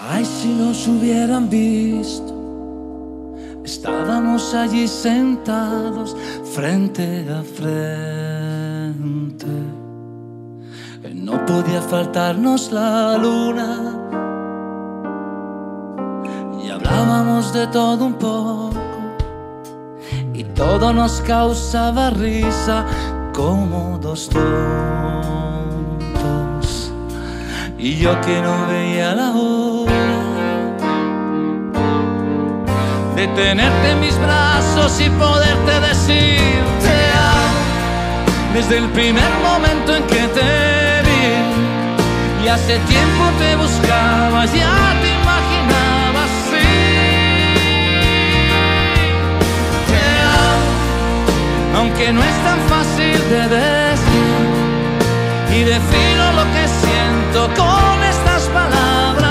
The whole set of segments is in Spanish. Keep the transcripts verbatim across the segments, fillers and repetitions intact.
Ay, si nos hubieran visto, estábamos allí sentados frente a frente. No podía faltarnos la luna y hablábamos de todo un poco y todo nos causaba risa como dos tontos. Y yo que no veía la hora de tenerte en mis brazos y poderte decir te amo desde el primer momento en que te vi. Y hace tiempo te buscaba, ya te imaginaba así. Te amo, aunque no es tan fácil de decir, y defino lo que siento con estas palabras.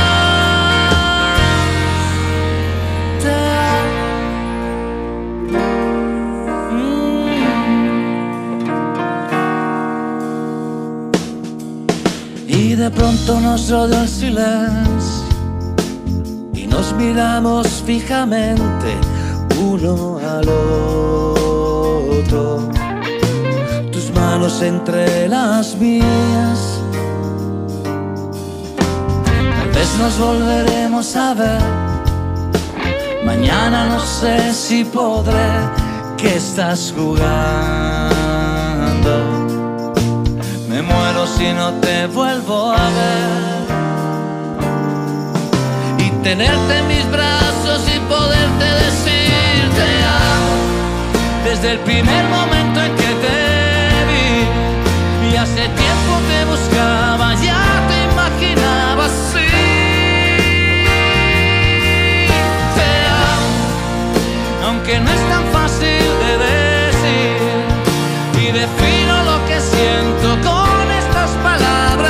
Y de pronto nos rodeó el silencio y nos miramos fijamente uno al otro, tus manos entre las mías. Tal vez nos volveremos a ver, mañana no sé si podré. ¿Qué estás jugando? Me muero si no te vuelvo a ver. Y tenerte en mis brazos y poderte decir te amo desde el primer momento en que te vi. Y hace tiempo te buscaba, ya te imaginaba así. Te amo, aunque no es tan fácil de decir, y defino lo que siento con estas palabras.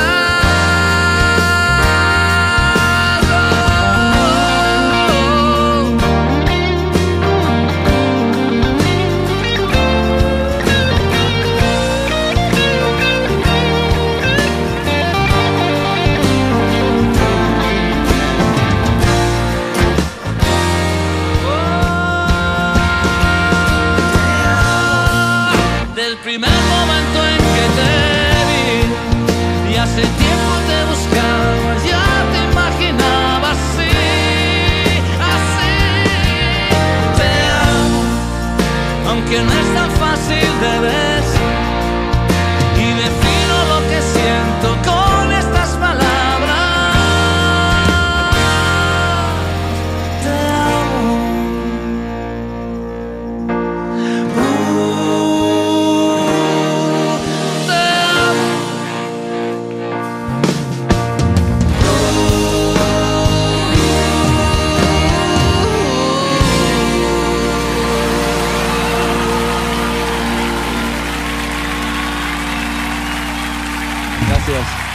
Del primer momento en que te vi, y hace tiempo te buscaba, ya te imaginaba así, así. Te amo, aunque no es tan fácil de decir, y defino lo que siento con estas palabras. Te amo. Gracias.